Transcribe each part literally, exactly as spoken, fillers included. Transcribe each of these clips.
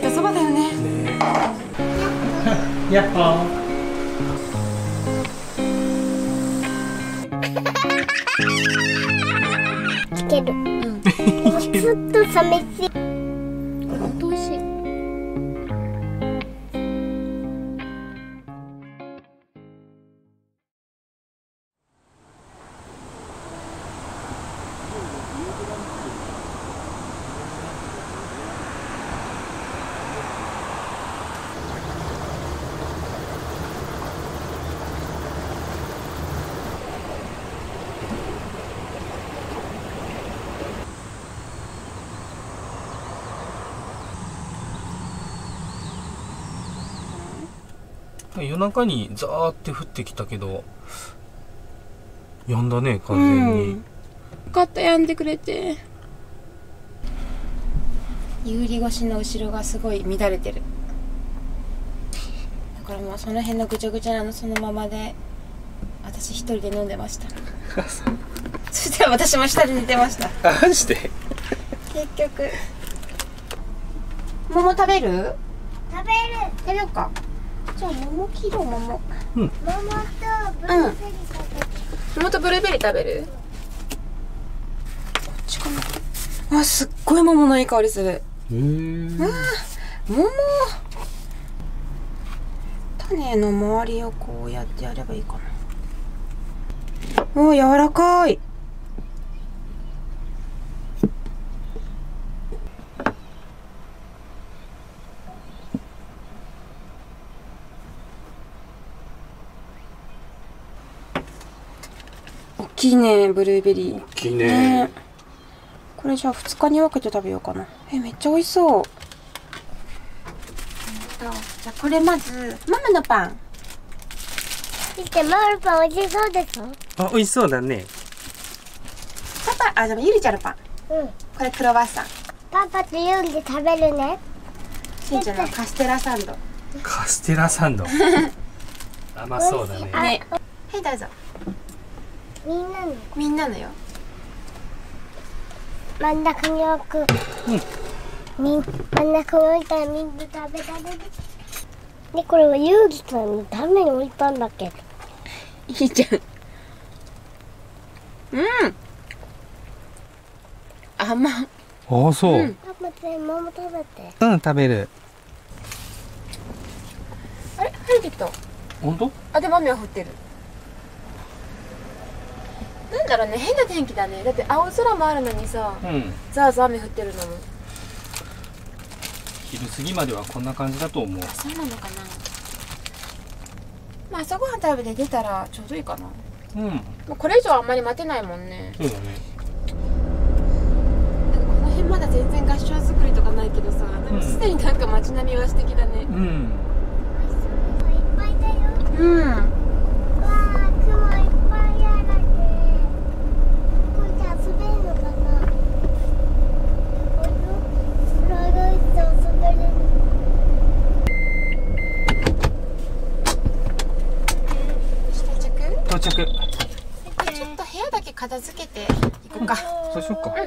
たそばだよね。 やっほー。 つける。うん。ずっと寂しい。 本当美味しい。 夜中にザーって降ってきたけど止んだね、完全に。 うん、よかった、止んでくれて。有利越しの後ろがすごい乱れてる。だからもうその辺のぐちゃぐちゃなのそのままで私一人で飲んでました。そしたら私も下で寝てました。 マジで結局桃食べる？ 食べる。 食べようか。じゃあ桃切ろう。桃。 うん。 ママとブルーベリー食べる。 桃とブルーベリー食べる？こっちかな。あ、すっごい桃のいい香りする。 へー。 あー、桃。種の周りをこうやってやればいいかな。おー、柔らかい。大きいね、ブルーベリー。 大きいね。 ね、これじゃあふつかに分けて食べようかな。え、めっちゃ美味しそう。じゃあこれまずママのパン。 見て、ママのパン美味しそうでしょ。 あ、美味しそうだね。 パパ、あ、でもゆりちゃんのパン。 うん。 これクロワッサン。 パパとユリで食べるね。 しんちゃんのカステラサンド。 カステラサンド。甘そうだね。 ね。はい、どうぞ。 みんなのみんなのよ。 真ん中に置く。うん。みん真ん中に置いたらみんな食べられる。ね、これはユリさんのために置いたんだけど。 いいじゃん。うん。甘っ。 ああ、そう。うん、 パパと桃食べて。 うん、食べる。 あれ、晴れてきた。 本当？ あ、でも雨は降ってる。なんだろうね、変な天気だね。だって青空もあるのにさ、うん、ザーザー雨降ってるのも。 昼過ぎまではこんな感じだと思う。 そうなのかな。まあ朝ごはん食べて出たらちょうどいいかな。うん。もうこれ以上あんまり待てないもんね。 そうだね。 なんかこの辺まだ全然合掌造りとかないけどさ、でもすでになんか街並みは素敵だね。うん。 いっぱいだよ。 うん。 わあ、雲いっぱいあるね。これじゃ遊べるのかな。スライドして遊べる。 到着。 ちょっと部屋だけ片付けていこうか。 そうしようか。うん。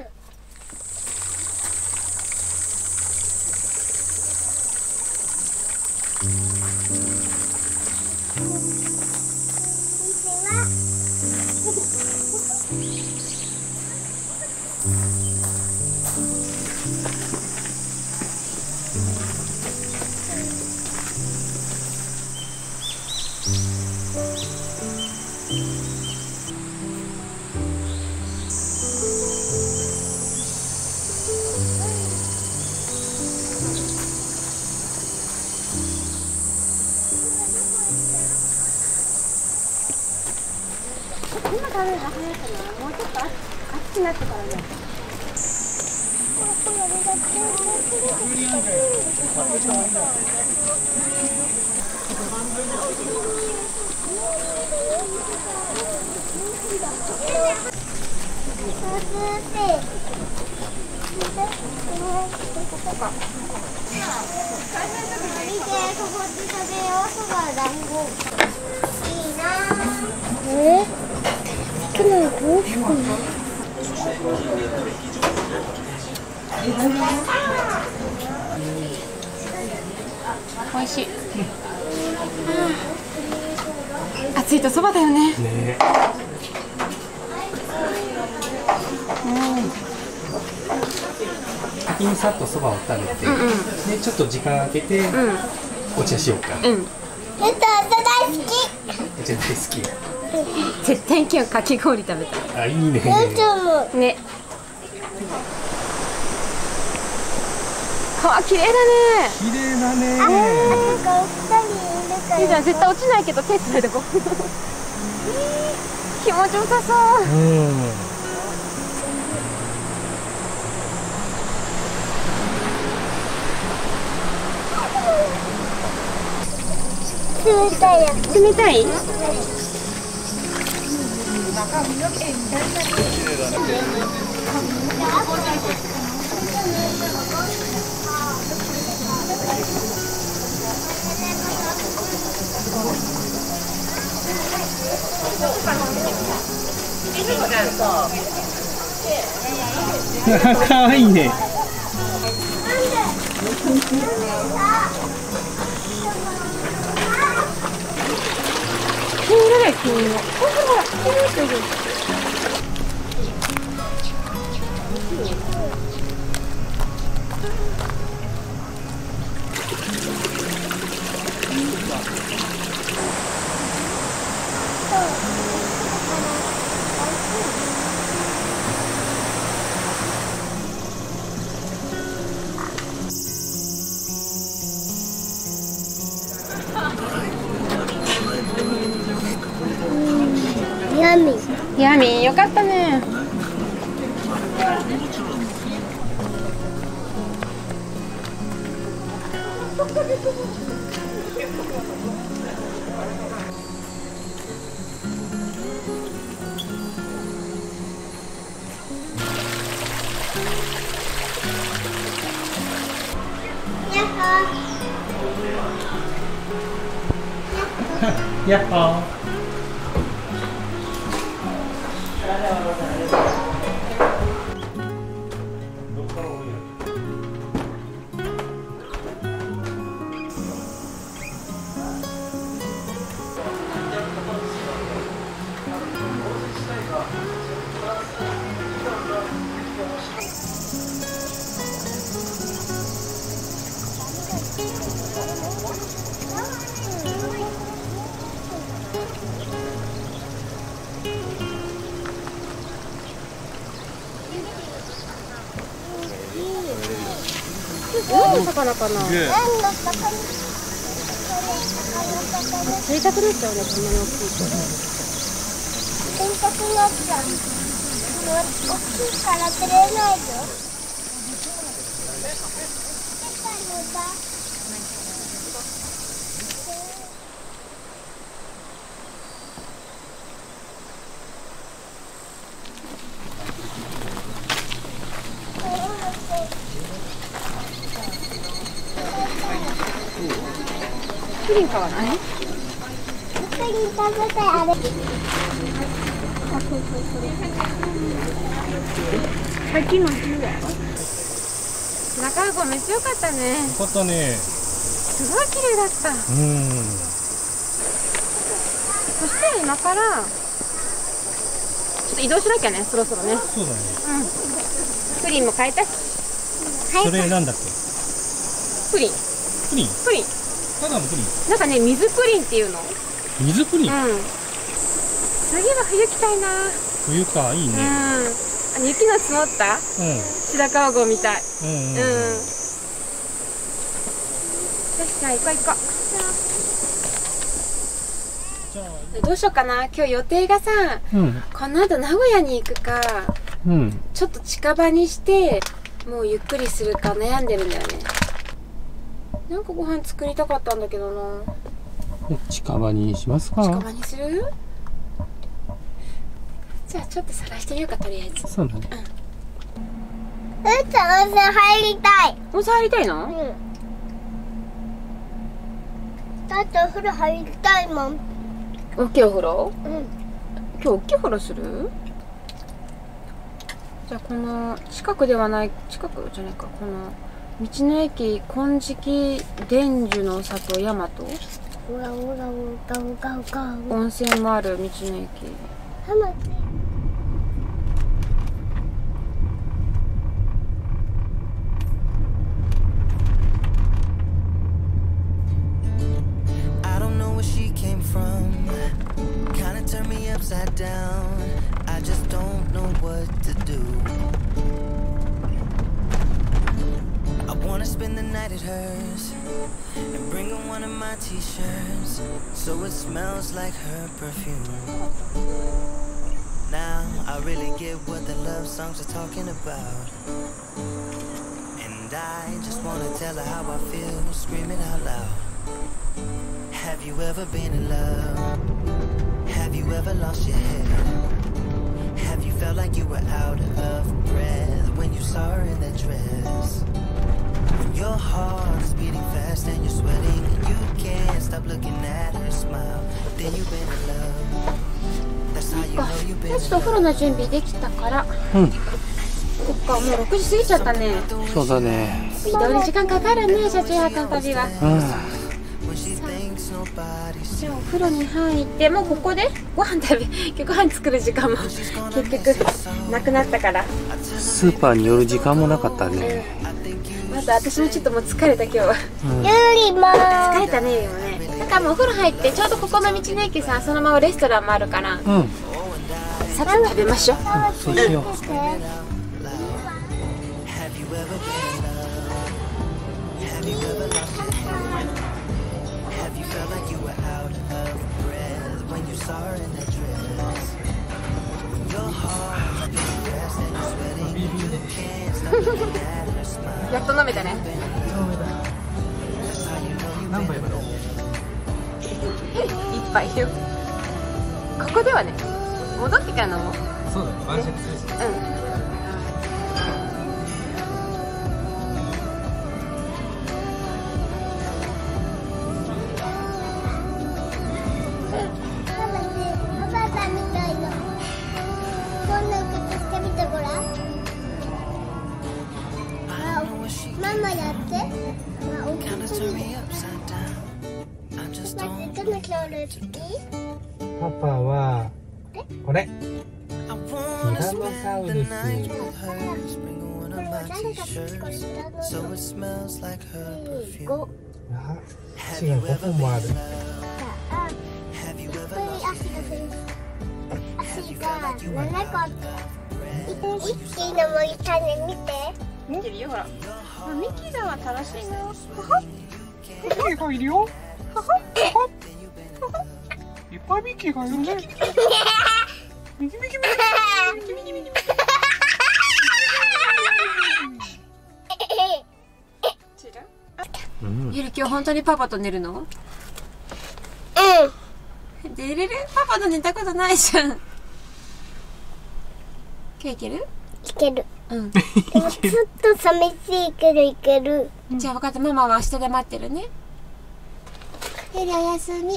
今食べるの早いかな。もうちょっと暑くなってからね。これあれだって。え？好きなのどうしようかな。 美味しい。うん、暑いとそばだよね。 ね。 うん。 先にさっとそばを食べて、うんうん、でちょっと時間空けて、うん、お茶しようか。うん。 えっと、お茶大好き。 お茶大好き。 絶対今日かき氷食べたい。 あ、いいね。 ね。川綺麗だね。 綺麗だね。 あ、なんかお二人いるから。 いいじゃん、絶対落ちないけど手つないでこう。気持ちよさそう。うん。 冷たいや。 冷たい？ かわいいね。 ヤミヤミー、よかったね。 やっほー。 何の魚かな。釣りたくなっちゃうね、こんなに大きいと。 釣りたくなっちゃう。大きいから釣れないぞ。 プリン買わない？ プリン食べたい、あれ。あ、そうそうそう。さっきの汁だよ。 中尾めっちゃ良かったね。 よかったね。 すごい綺麗だった。うん。そして今からちょっと移動しなきゃね、そろそろね。 そうだね。 うん。プリンも買えたし。 それなんだっけ？ プリン。 プリン。 プリン。 ただのプリン。 なんかね、水プリンっていうの。 水プリン。 うん。次は冬来たいな。 冬か、いいね。 うん。あ、雪の積もった。うん。白川郷みたい。うんうん。うん。よし、じゃあ行こう行こう。どうしようかな。今日予定がさ、うん、この後名古屋に行くか、うん、ちょっと近場にしてもうゆっくりするか悩んでるんだよね。なんかご飯作りたかったんだけどな。 近場にしますか。 近場にする？じゃあちょっと探してみようか、とりあえず。 そうだね。 うん。うち温泉入りたい。 温泉入りたいの？うん。 だってお風呂入りたいもん。 大きいお風呂？うん。今日大きいお風呂する？じゃあこの近くではない、近くじゃないか、この道の駅金色伝授の里大和。 うわうわうがうがうがう。 温泉もある道の駅。 ハマ upside down. I just don't know what to do. I wanna spend the night at hers and bring her one of my t-shirts so it smells like her perfume. Now I really get what the love songs are talking about, and I just wanna tell her how I feel, scream it out loud. Have you ever been in love? Have you ever lost your head? Have you felt like you were out of breath when you saw her in that dress? When your heart is beating fast and you're sweating and you can't stop looking at her smile, then you've been in love. That's how you know you've been in love. ちょっとお風呂の準備できたから。うん。そっか、もうろくじ過ぎちゃったね。 そうだね。 移動に時間かかるね、車中泊の旅は。うん。じゃあお風呂に入って、もうここでご飯食べ、ご飯作る時間も結局なくなったから、 スーパーに寄る時間もなかったね。 うん、また私もちょっともう疲れた今日は、 うん、ゆりも疲れたね。でもね、だからもうお風呂入ってちょうどここの道の駅さ、そのままレストランもあるから、うん、さっと食べましょう。 うん、そうしよう。 やっと飲めたね。 何杯だろう。 一杯よ。ここではね、戻ってから飲もう。 そうだね、晩酌するし。うん。 ママやって。 パパはこれ。ティラノサウルス。あ、足がごほんもある。 足がななこ。一気の森種見て。 見てるよ、ほら。あ、ミキだわ、楽しいな。 ミキがいるよ。いっぱいミキがいるね。ミキミキミキミキミキミキミキミキ。 ゆり、今日本当にパパと寝るの？うん。寝れる？パパと寝たことないじゃん。今日いける？ いける。 うん。 でもちょっと寂しいけどいける。 じゃあ分かった、ママは下で待ってるね。ゆり、おやすみ。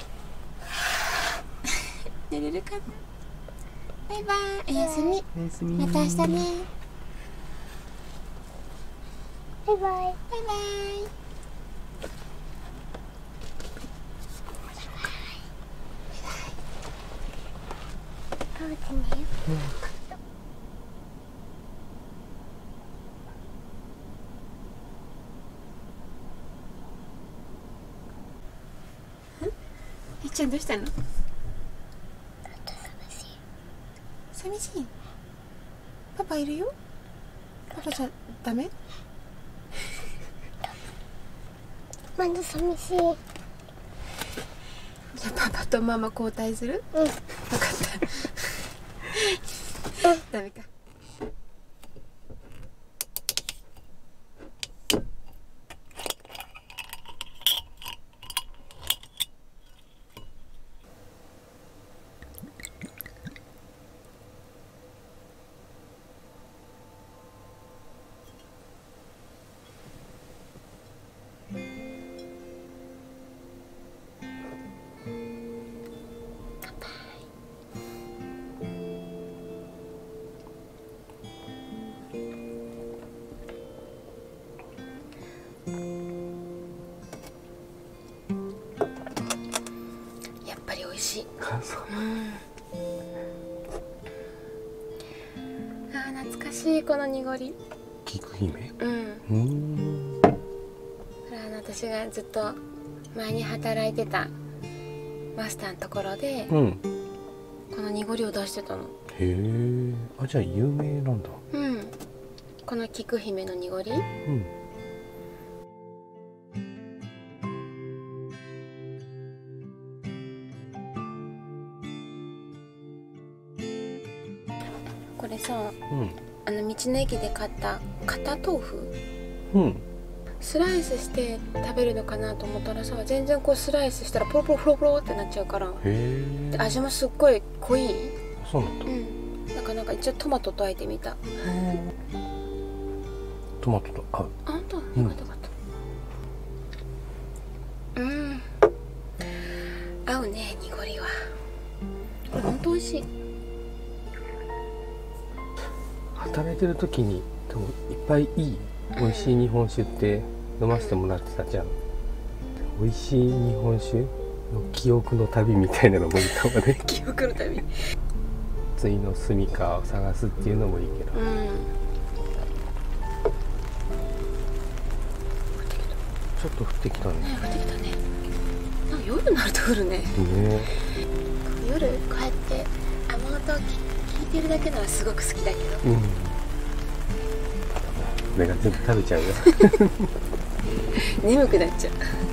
寝れるかな。バイバイ、おやすみ。 おやすみ。 また明日ね。 バイバイ。 バイバイ。 食べてね。 えっちゃんどうしたの？寂しい。パパいるよ。パパじゃダメ？ まだ寂しい。 じゃあパパとママ交代する？ うん。 分かった。ダメか。 そう、 うん、あー懐かしいこの濁り。 菊姫。 うん。うん。これは私がずっと前に働いてたマスターのところで、うん、この濁りを出してたの。 へえ。あ、じゃあ有名なんだ。 うん。この菊姫の濁り。うん。これさ、うん、あの道の駅で買った片豆腐、うん、スライスして食べるのかなと思ったらさ、全然こうスライスしたらポロポロポロポロってなっちゃうから。へえ。味もすっごい濃い。 そうなんだ。うん。 だからなんか一応トマトとあえてみた。 トマトと合う。 あ、本当？よかったよかった。うん。合うね、濁りは。これ本当美味しい。 働いてる時にでもいっぱいいい美味しい日本酒って飲ませてもらってたじゃん。美味しい日本酒の記憶の旅みたいなのもいいかもね。 記憶の旅。 ついの住みかを探すっていうのもいいけど。うん、ちょっと降ってきたね。 ね、降ってきたね。なんか夜になると降るね。ね。夜こうやって雨音を聞いてるだけならすごく好きだけど。うん。これが全部食べちゃうよ。 眠くなっちゃう。